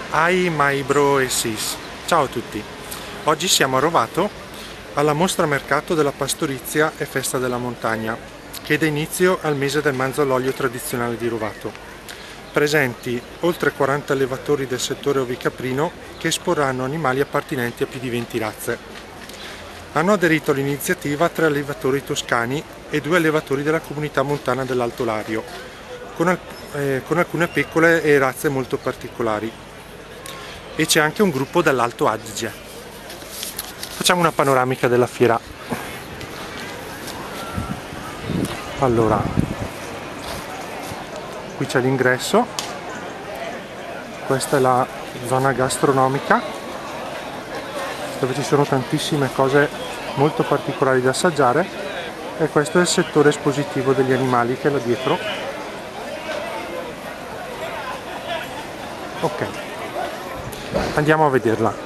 Hi my bro e sis, ciao a tutti. Oggi siamo a Rovato alla mostra mercato della pastorizia e festa della montagna che dà inizio al mese del manzo all'olio tradizionale di Rovato. Presenti oltre 40 allevatori del settore ovicaprino che esporranno animali appartenenti a più di 20 razze. Hanno aderito all'iniziativa 3 allevatori toscani e 2 allevatori della comunità montana dell'Alto Lario, con alcune pecore e razze molto particolari. E c'è anche un gruppo dall'Alto Adige. Facciamo una panoramica della fiera. Allora, qui c'è l'ingresso, questa è la zona gastronomica dove ci sono tantissime cose molto particolari da assaggiare, e questo è il settore espositivo degli animali che è là dietro. Ok, andiamo a vederla.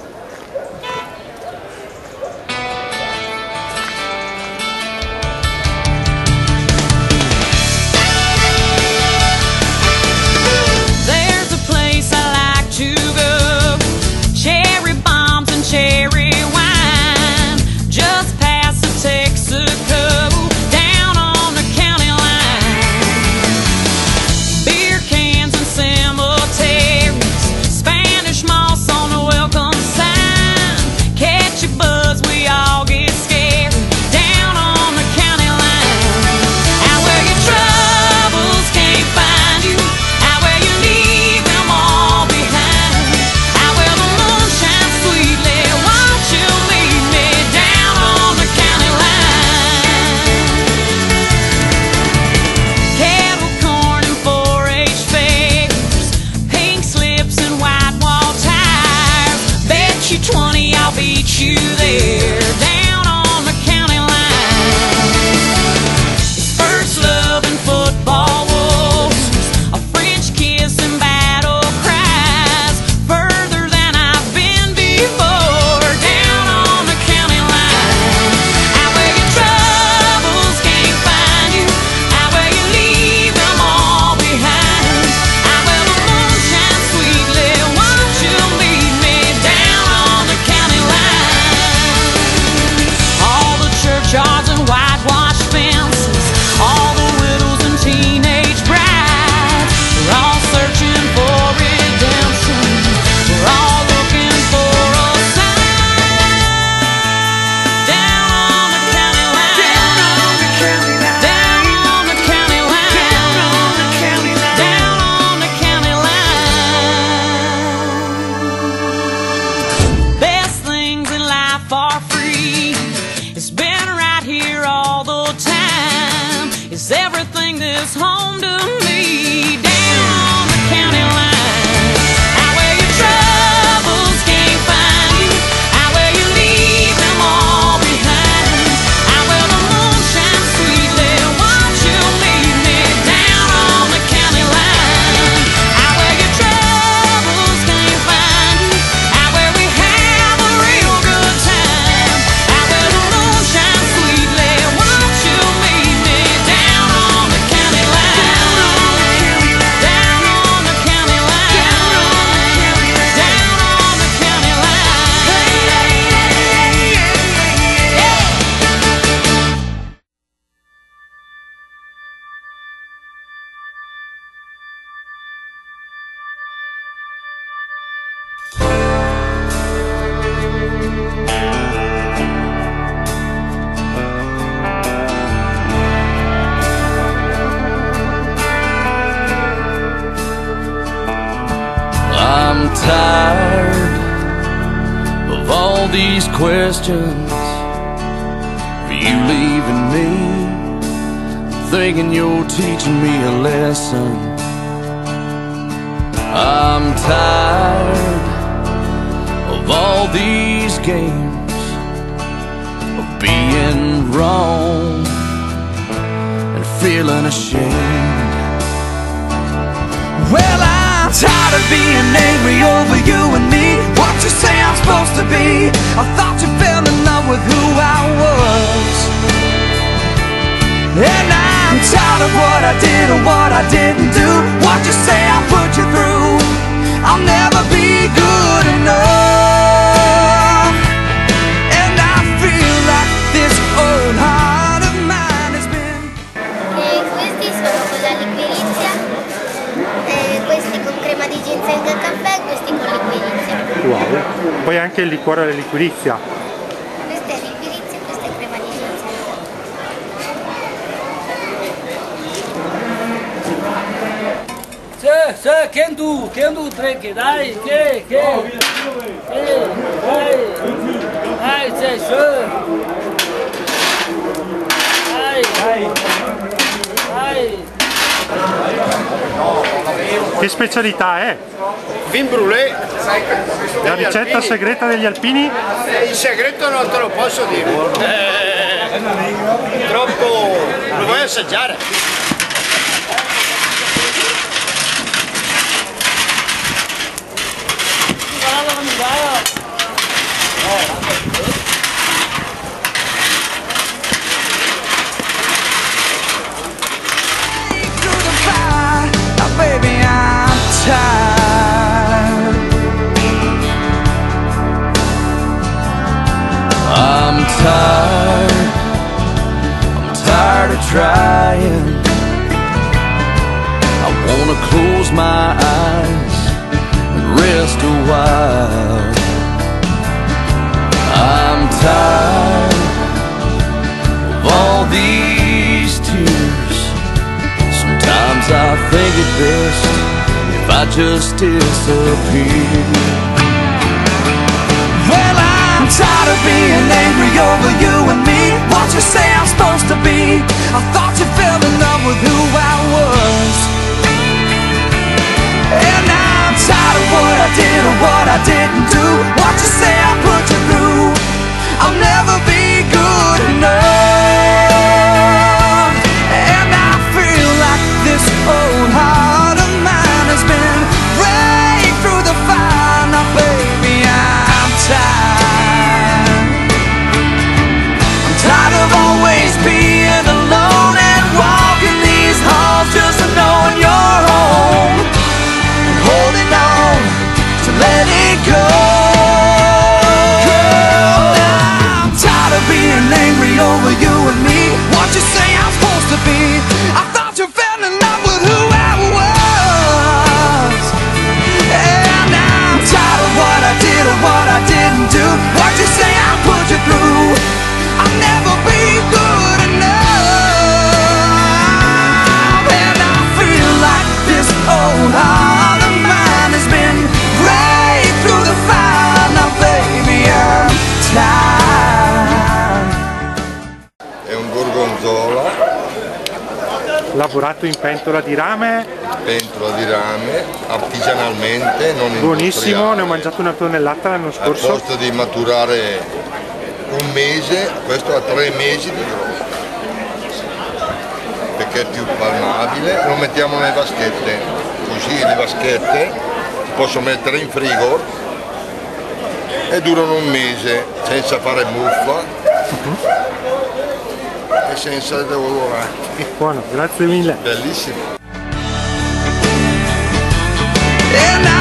Everything that's home to me, down on the county line, out where your troubles can't find you, out where you leave them all behind, out where the moon shines sweetly, won't you leave me, down on the county line, out where your troubles can't find you, out where we have a real good time, out where the moon shines sweetly, won't you leave me, down on the county line, down on the county line, down on the county I'm tired of all these questions. Are you leaving me? Thinking you're teaching me a lesson. I'm tired of all these games, of being wrong and feeling ashamed. Well, I'm tired of being angry over you and me. What you say I'm supposed to be? I thought you fell in love with who I was, and I'm tired of what I did and what I didn't do. What you say I put you through, I'll never be Poi anche il liquore alla liquirizia. Questa è liquirizia e questa è crema di ricetta. Quem tu drink? Dai, dai, sei schön. Dai. Che specialità è? Vin brûlé. La ricetta segreta degli alpini? Il segreto non te lo posso dire. Troppo. Lo vuoi assaggiare? Through the fire, now baby I'm tired. I'm tired of trying. I wanna close my eyes and rest a while. I'm tired of all these tears. Sometimes I think it best if I just disappear. Well, I'm tired of being angry over you and me. What you say I'm supposed to be? I thought you fell in love with who I was. And I'm tired of what I did or what I didn't do. What you say I put you through. I'll never be good enough. And I feel like this old heart of mine has been raked through the fire. Now baby I'm tired. I'm tired of always being alone and walking these halls just knowing you're home and holding on to let it go. Being angry over you and me. What you say I'm supposed to be? I thought you fell in love with who I was. And I'm tired of what I did or what I didn't do. What you say I put you through. I'll never be good enough. And I feel like this old heart of mine has been raked through the fire. Now baby I'm tired. Gorgonzola, Lavorato in pentola di rame, artigianalmente, non buonissimo, ne ho industriale. mangiato una tonnellata l'anno Al scorso. posto di maturare un mese, questo ha 3 mesi di grosso, perché è più palmabile. Lo mettiamo nelle vaschette, così le vaschette si possono mettere in frigo e durano un mese senza fare muffa. E senza deodorante. Buono, grazie mille. Bellissimo. And